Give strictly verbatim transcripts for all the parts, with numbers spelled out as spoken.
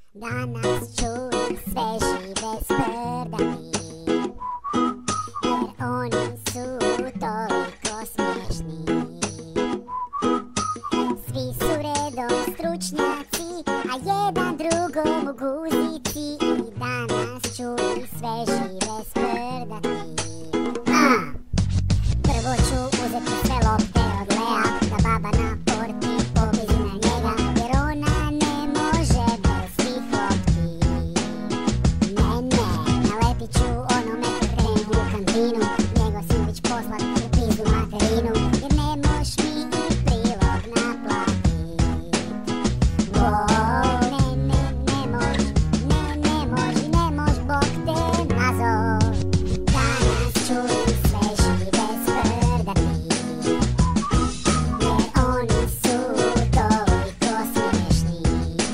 Danas čuju sve žive sprdani, jer oni su toliko smiješni. Svi su redom stručnjaci, a jedan drugom u guzici. I danas čuju sve žive sprdani. A! Prvo ću uzeti sve lopte od Lea, da baba na porti pobizi na njega, jer ona ne može bez svih lopti. Ne, ne, nalepit ću onome kad krenu u kantinu, njegov sandvič poslat u pizdu materinu, jer ne moš mi i prilog naplatit. Wow, ne, ne, ne mož, ne, ne mož, ne mož, Bog te nazov. Danas čuju sve žive sprdani, jer oni su toliko smiješni.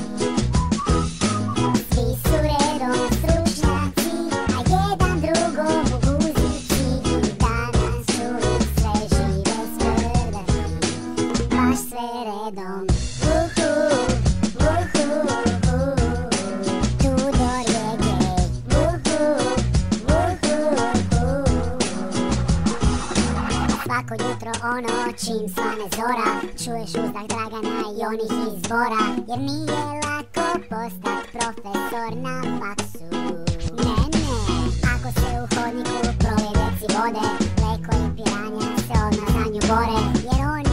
Svi su redom stručnjaci, a jedan drugom u guzici. I danas čuju sve žive sprdani, baš sve redom. Uhu, uhu, uhu, Tudor je gej. Uhu, uhu, uhu. Svako jutro ono čim svane zora, čuješ uzdah Dragana i onih izbora, jer nije lako postat profesor na faksu. Ne, ne, ako se u hodniku prolije deci vode, Leko i Piranja se odmah za nju bore, jer oni